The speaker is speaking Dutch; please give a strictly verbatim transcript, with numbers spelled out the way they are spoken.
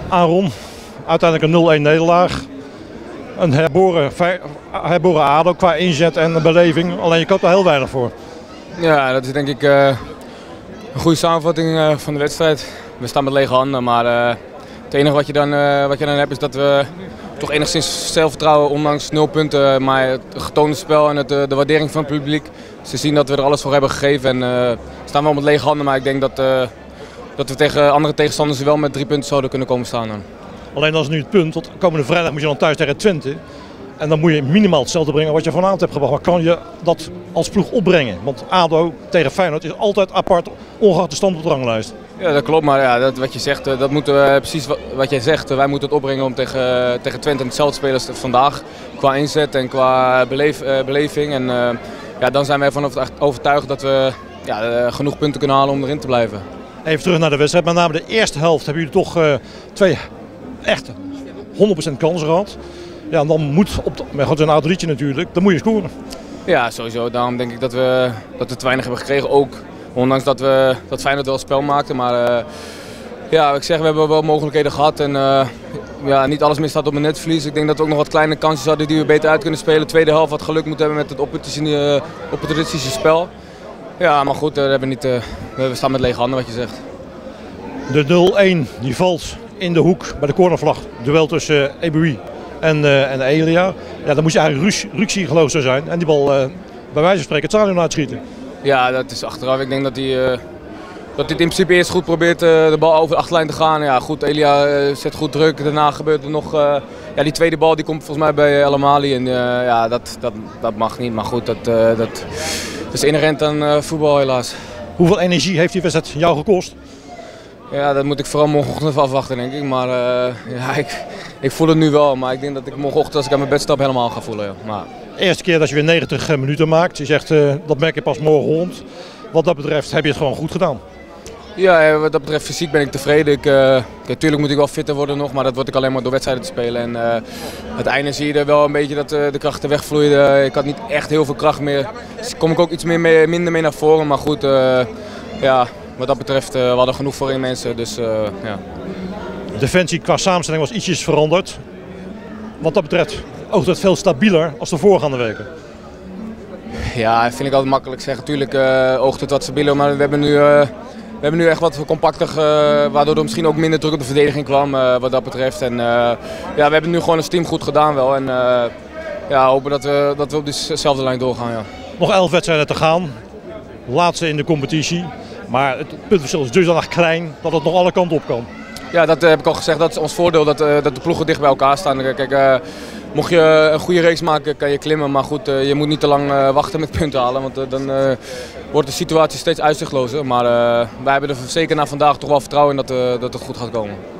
Aaron, uiteindelijk een nul-een nederlaag. Een herboren, herboren A D O qua inzet en beleving, alleen je koopt er heel weinig voor. Ja, dat is denk ik uh, een goede samenvatting uh, van de wedstrijd. We staan met lege handen, maar uh, het enige wat je, dan, uh, wat je dan hebt is dat we toch enigszins zelfvertrouwen, ondanks nul punten, maar het getoonde spel en het, de waardering van het publiek. Ze zien dat we er alles voor hebben gegeven en uh, staan wel met lege handen, maar ik denk dat, uh, dat we tegen andere tegenstanders wel met drie punten zouden kunnen komen staan. Dan. Alleen dat is nu het punt, tot komende vrijdag moet je dan thuis tegen Twente. En dan moet je minimaal hetzelfde brengen wat je vanavond hebt gebracht. Maar kan je dat als ploeg opbrengen? Want A D O tegen Feyenoord is altijd apart, ongeacht de stand op de ranglijst. Ja, dat klopt, maar ja, dat, wat je zegt, dat moeten we precies wat, wat jij zegt. Wij moeten het opbrengen om tegen, tegen Twente hetzelfde te spelen als vandaag. Qua inzet en qua beleef, uh, beleving. En uh, ja, dan zijn wij ervan overtuigd dat we ja, uh, genoeg punten kunnen halen om erin te blijven. Even terug naar de wedstrijd. Met name de eerste helft hebben jullie toch uh, twee echt honderd procent kansen gehad. Ja, en dan moet, op de, maar goed, een oud liedje natuurlijk, dan moet je scoren. Ja, sowieso. Daarom denk ik dat we, dat we te weinig hebben gekregen. Ook ondanks dat we dat Feyenoord wel spel maakten. Maar uh, ja, ik zeg, we hebben wel mogelijkheden gehad. En uh, ja, niet alles meer staat op een netverlies. Ik denk dat we ook nog wat kleine kansjes hadden die we beter uit kunnen spelen. De tweede helft had geluk moeten hebben met het opportunistische, opportunistische spel. Ja, maar goed, uh, we, hebben niet, uh, we staan met lege handen wat je zegt. De nul-een die valt in de hoek bij de cornervlag. Duel tussen uh, Eboui en, uh, en Elia. Ja, dan moet je eigenlijk Ruxi geloof zo zijn. En die bal uh, bij wijze van spreken het stadion uitschieten. Ja, dat is achteraf. Ik denk dat hij uh, dat hij het in principe eerst goed probeert uh, de bal over de achterlijn te gaan. Ja, goed, Elia uh, zet goed druk. Daarna gebeurt er nog uh, ja, die tweede bal die komt volgens mij bij El Amali. En uh, ja, dat, dat, dat mag niet. Maar goed, dat, uh, dat, dat is inherent aan uh, voetbal helaas. Hoeveel energie heeft die wedstrijd jou gekost? Ja, dat moet ik vooral morgenochtend afwachten denk ik. Maar uh, ja, ik, ik voel het nu wel. Maar ik denk dat ik morgenochtend als ik aan mijn bed stap helemaal ga voelen. Ja. Maar... De eerste keer dat je weer negentig minuten maakt. Je zegt uh, dat merk je pas morgen rond. Wat dat betreft heb je het gewoon goed gedaan. Ja, wat dat betreft fysiek ben ik tevreden. Ik, uh, natuurlijk moet ik wel fitter worden nog. Maar dat word ik alleen maar door wedstrijden te spelen. En uh, het einde zie je er wel een beetje dat uh, de krachten wegvloeiden. Ik had niet echt heel veel kracht meer. Dus kom ik ook iets meer mee, minder mee naar voren. Maar goed, uh, ja... Wat dat betreft, uh, we hadden genoeg voorin mensen, dus uh, ja. De defensie qua samenstelling was ietsjes veranderd. Wat dat betreft oogt het veel stabieler als de voorgaande weken. Ja, dat vind ik altijd makkelijk zeggen. Tuurlijk uh, oogt het wat stabieler, maar we hebben nu, uh, we hebben nu echt wat compacter, uh, waardoor er misschien ook minder druk op de verdediging kwam uh, wat dat betreft. En, uh, ja, we hebben nu gewoon als team goed gedaan wel en uh, ja, hopen dat we, dat we op dezelfde lijn doorgaan. Ja. Nog elf wedstrijden te gaan, laatste in de competitie. Maar het puntverschil is dusdanig klein dat het nog alle kanten op kan. Ja, dat uh, heb ik al gezegd. Dat is ons voordeel dat, uh, dat de ploegen dicht bij elkaar staan. Kijk, uh, mocht je een goede race maken, kan je klimmen. Maar goed, uh, je moet niet te lang uh, wachten met punten halen. Want uh, dan uh, wordt de situatie steeds uitzichtlozer. Maar uh, wij hebben er zeker na vandaag toch wel vertrouwen in dat, uh, dat het goed gaat komen.